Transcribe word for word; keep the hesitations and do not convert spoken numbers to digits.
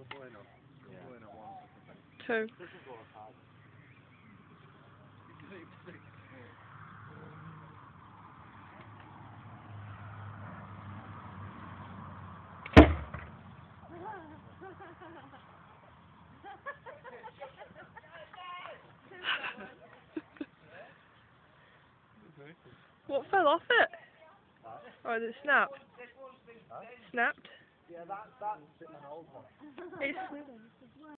Two. What fell off it? Or did it snap? Snapped? Yeah, that, that's an old one. It's